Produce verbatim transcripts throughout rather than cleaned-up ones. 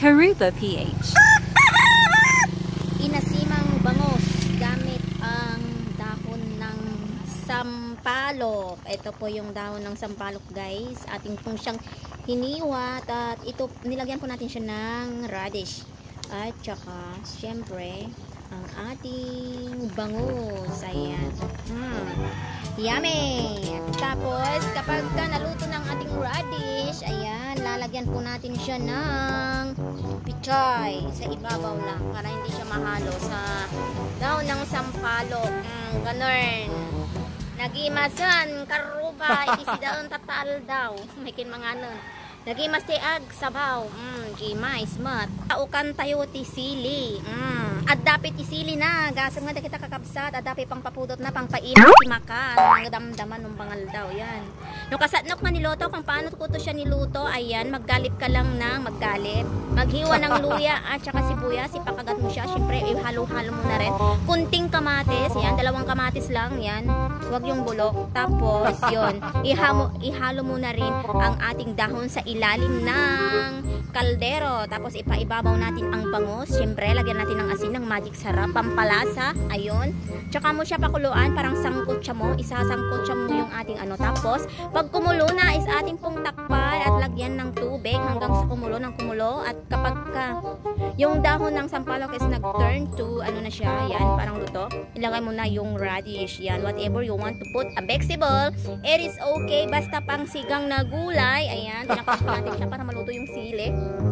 Karuba P H. Inasimang bangos gamit ang dahon ng sampalok. Ito po yung dahon ng sampalok, guys. Ating pong siyang hiniwat at ito nilagyan po natin siya ng radish. At saka syempre ang ating bangus. Ayan. Hmm. Yummy! Tapos kapag ka naluto ng ating radish, ayan, lalagyan po natin siya ng pichay sa ibabaw lang para hindi siya mahalo sa dahon ng sampalok. Mm, ganun. Nagimasan, karuba, iti daon tatal daw. May kin mga nun. Nagimas ti ag sabaw. Mm, gimay, smart. Aukan tayo ti sili. Mm, at dapat ti sili na. Gasam nga kita kakabsat. At dapat pang papudot na, pang painat ti makan. Ang damdaman ng bangal daw. Yan. No kasatnok nga niluto, kung paano ko to siya niluto, ayan, maggalip ka lang ng maggalip. Maghiwa ng luya at saka sibuyas. Ipakagat mo siya. Siyempre, ihalo-halo mo na rin. Kunting kamatis. Yan, dalawang kamatis lang. Yan. Huwag yung bulok. Tapos, yun. Ihamo, ihalo mo na rin ang ating dahon sa ilalim ng kaldero. Tapos ipaibabaw natin ang bangus. Siyempre, lagyan natin ng asin ng magic sarap, pampalasa. Ayun. Tsaka mo siya pakuluan, parang sangkot siya mo. Isasangkot siya mo yung ating ano. Tapos, pag kumulo na, is ating pong takpan at lagyan ng tubig hanggang sa kumulo ng kumulo. At kapag ka, yung dahon ng sampalok is nag-turn to, ano na siya, yan, parang luto. Ilagay mo na yung radish. Yan, whatever you want to put. A vegetable, it is okay. Basta pang sigang na gulay. Ayan, tinakpan natin siya para maluto yung sili.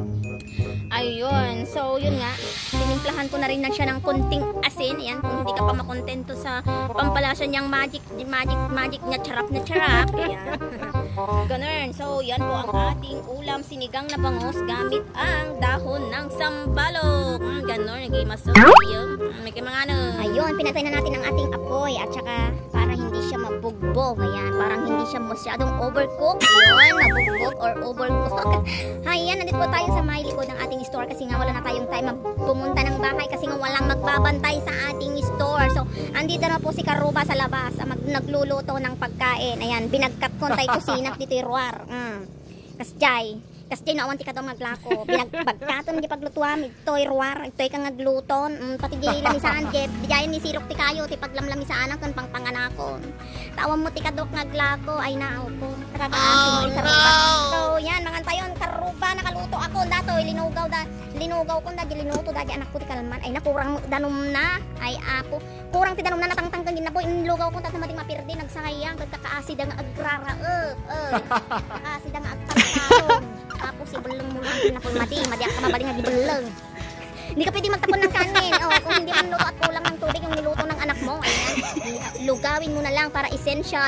Ayun. So, yun nga. Tinimplahan ko na rin na siya ng konting asin. Ayan, kung hindi ka pa makontento sa pampalasa niyang magic, magic, magic na charap na charap. Ayan. Ganun. So, yan po ang ating ulam sinigang na bangus gamit ang dahon ng sambalok. Mm, ganun. Nag-imaso. Ayun. May mga ano. Ayun, pinatay na natin ang ating apoy at saka para hindi siya mabugbog. Ayan, parang hindi siya masyadong overcook. Ayun, mabugbog or overcook. Ayan, nandito po tayo sa may likod ng ating store kasi nga wala na tayong time pumunta ng bahay kasi nga walang magbabantay sa ating store. So, andito na po si Karuba sa labas, mag nagluluto ng pagkain. Ayan, binagkat ko tayo kusinak dito yung ruwar. Mm. Kasjay. Kasjay na awan ti ka daw maglako. Binagbagkaton di paglutuam. Ito'y ruwar. Ito'y kang nagluton. Mm, pati di lamisaan. Di jayan ni sirok ti kayo. Ti paglamlamisaan ang pang panganakon. Tawam mo ti kadok naglako. Ay naaw po. Nakakaasin mo ni Karuba. So, yan. Mga tayon. Karuba. Nakaluto ako. Dato'y linugaw da. Linugaw ko na. Linuto da. Di anak ko ti kalman. Ay nakurang danum na. Ay apo. Kurang ti danum na. Natangtangkan din na po. Inlugaw ko. Tapos mating mapirdi. Nagsayang. Kagkakaasid ang agrara. Uh, uh. Kagkaasid ang agtaltalong. Tapos si bulong mo lang na pulmati. Madiak ka mabaling nga gibulong. Hindi ka pwede magtapon ng kanin. O, kung hindi man luto at kulang ng tubig yung niluto ng anak mo. Ayan. Lugawin mo na lang para essential.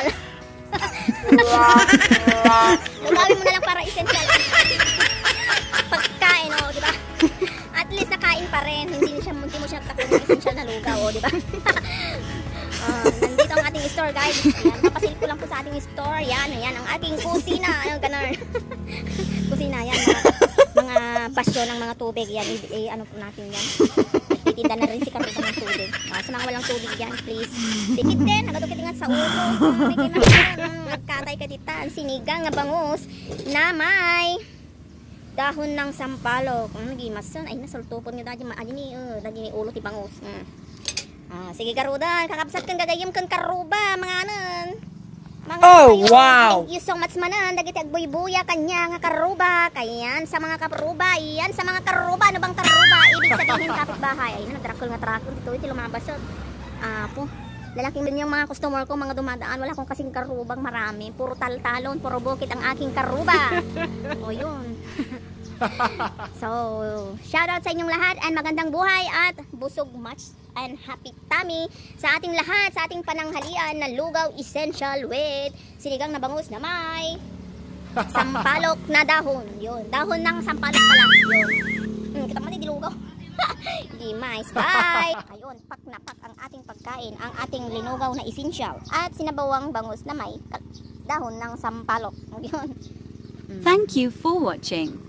Lugawin mo na lang para essential. Pagkain, o, diba? At least nakain pa rin. Hindi, siya, hindi mo siya tapon ng essential na lugaw, o, diba? Uh, nandito ang ating store, guys. Ayan, papasil ko lang po sa ating store. Yan, ayan, ang ating kusina. Ayun, ganun. Kusina, yan. Mga, mga basyo ng mga tubig. Yan, i, i ano po natin yan. Titinda na rin si Karuba ng tubig. Uh, sa mga walang tubig yan, please. Dikit din, nagadukit nga sa ulo. May kinakaroon, nagkatay ka dita. Ang sinigang na bangus na may dahon ng sampalok. Um, Nagimasan. Ay, nasultupon nga dahil. Ay, ni, uh, dahil ni ulo ti bangus. Mm. Ah, sige Karuda, kakabsat kang gagayim kang Karuba, mga anan. Mga oh, kayo, wow! Thank you so much manan, dagiti agbuy-buya kanya nga Karuba. Kayan sa mga Karuba, iyan sa mga Karuba, ano bang Karuba? Ibig sabihin kapitbahay. Ay, nagdrakol nga trakol dito, iti lumabas. Ah, po. Lalaking din yung mga customer ko, mga dumadaan, wala akong kasing Karubang marami. Puro tal-talon, puro bukit ang aking Karuba. O yun. So, shout out sa inyong lahat and magandang buhay at busog much and happy tummy sa ating lahat, sa ating pananghalian na lugaw essential with sinigang na bangus na may sampalok na dahon. Yun, dahon ng sampalok pala. Yun. Hmm, kita mo di lugaw. Gimais, bye! Ayun, pak na pak ang ating pagkain, ang ating linugaw na essential at sinabawang bangus na may dahon ng sampalok. Yun. Thank you for watching.